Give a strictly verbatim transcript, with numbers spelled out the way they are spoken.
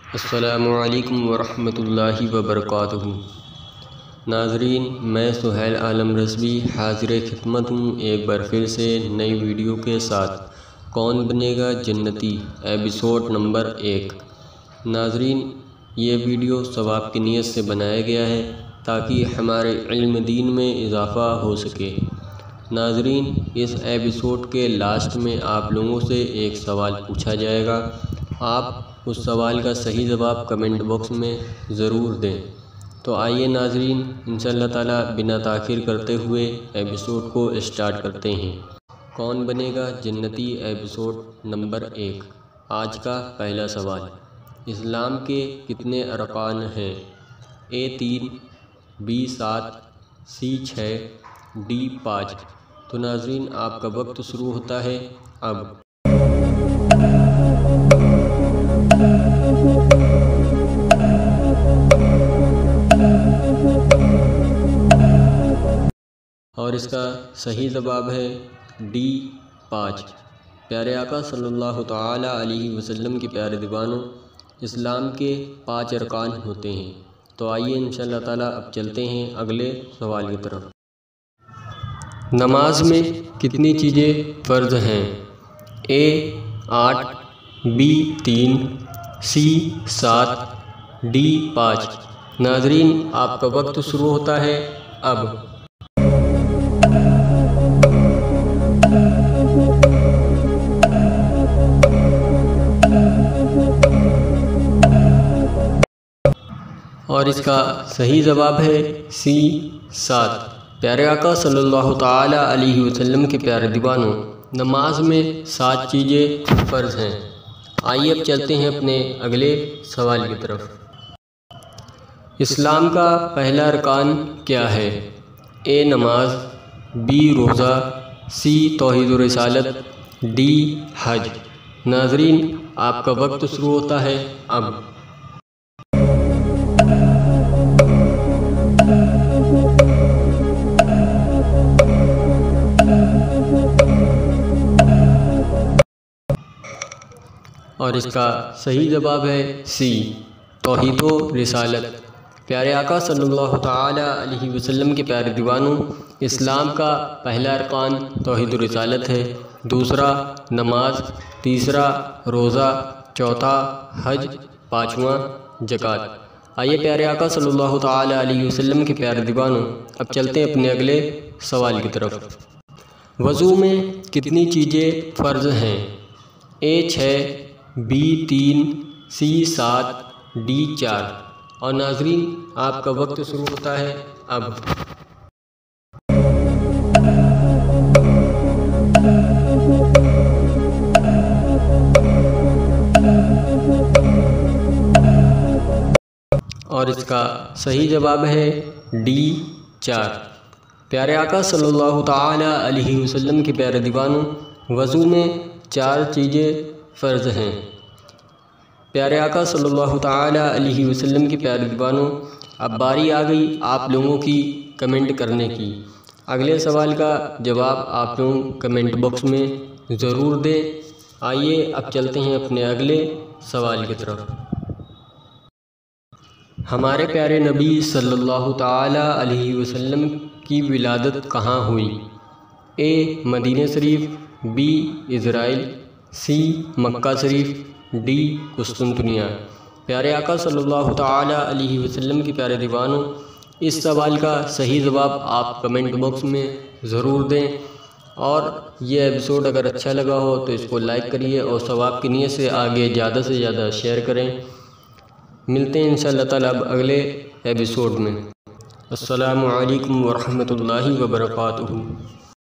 السلام علیکم ورحمۃ اللہ وبرکاتہ۔ ناظرین، میں سہیل عالم رضوی حاضر خدمت ہوں ایک بار پھر سے نئی ویڈیو کے ساتھ۔ کون بنے گا جنتی ایپیسوڈ نمبر ایک۔ ناظرین، یہ ویڈیو ثواب کی نیت سے بنایا گیا ہے تاکہ ہمارے علم دین میں اضافہ ہو سکے۔ ناظرین، اس ایپیسوڈ کے لاسٹ میں آپ لوگوں سے ایک سوال پوچھا جائے گا۔ آپ اس سوال کا صحیح جواب کمنٹ باکس میں ضرور دیں۔ تو آئیے ناظرین، انشاءاللہ تعالی بنا تاخیر کرتے ہوئے ایپیسوڈ کو اسٹارٹ کرتے ہیں۔ کون بنے گا جنتی ایپیسوڈ نمبر ایک۔ آج کا پہلا سوال، اسلام کے کتنے ارکان ہیں؟ اے تین، بی سات، سی چھ، ڈی پانچ۔ تو ناظرین، آپ کا وقت شروع ہوتا ہے اب۔ اور اس کا صحیح جواب ہے ڈی پانچ۔ پیارے آقا صلی اللہ تعالی علیہ وسلم کے پیارے دیوانوں، اسلام کے پانچ ارکان ہوتے ہیں۔ تو آئیے انشاءاللہ تعالیٰ اب چلتے ہیں اگلے سوال کی طرف۔ نماز میں کتنی چیزیں فرض ہیں؟ اے آٹھ، بی تین، سی سات، ڈی پانچ۔ ناظرین، آپ کا وقت شروع ہوتا ہے اب۔ اور اس کا صحیح جواب ہے سی سات۔ پیارے آقا صلی اللہ تعالی علیہ وسلم کے پیارے دیوانوں، نماز میں سات چیزیں فرض ہیں۔ آئیے اب چلتے ہیں اپنے اگلے سوال کی طرف۔ اسلام کا پہلا ارکان کیا ہے؟ اے نماز، بی روزہ، سی توحید و رسالت، ڈی حج۔ ناظرین، آپ کا وقت شروع ہوتا ہے اب۔ اور اس کا صحیح جواب ہے سی توحید و رسالت۔ پیارے آقا صلی اللہ تعالی علیہ وسلم کے پیارے دیوانوں، اسلام کا پہلا ارکان توحید و رسالت ہے، دوسرا نماز، تیسرا روزہ، چوتھا حج، پانچواں زکوٰۃ۔ آئیے پیارے آقا صلی اللہ تعالی علیہ وسلم کے پیارے دیوانوں، اب چلتے ہیں اپنے اگلے سوال کی طرف۔ وضو میں کتنی چیزیں فرض ہیں؟ اے چھ، بی تین، سی سات، ڈی چار۔ اور ناظرین، آپ کا وقت شروع ہوتا ہے اب۔ اور اس کا صحیح جواب ہے ڈی چار۔ پیارے آقا صلی اللہ تعالی علیہ وسلم کے پیارے دیوانوں، وضو میں چار چیزیں فرض ہیں۔ پیارے آقا صلی اللہ تعالی علیہ وسلم کے پیارے دیوانوں، اب باری آ گئی آپ لوگوں کی کمنٹ کرنے کی۔ اگلے سوال کا جواب آپ لوگ کمنٹ باکس میں ضرور دیں۔ آئیے اب چلتے ہیں اپنے اگلے سوال کی طرف۔ ہمارے پیارے نبی صلی اللہ تعالی علیہ وسلم کی ولادت کہاں ہوئی؟ اے مدینہ شریف، بی اسرائیل، سی مکہ شریف، ڈی قسطنطنیہ۔ پیارے آقا صلی اللہ تعالی علیہ وسلم کے پیارے دیوانوں، اس سوال کا صحیح جواب آپ کمنٹ باکس میں ضرور دیں۔ اور یہ ایپیسوڈ اگر اچھا لگا ہو تو اس کو لائک کریے اور ثواب کی نیت سے آگے زیادہ سے زیادہ شیئر کریں۔ ملتے ہیں انشاءاللہ تعالیٰ اب اگلے ایپیسوڈ میں۔ السلام علیکم ورحمۃ اللہ وبرکاتہ۔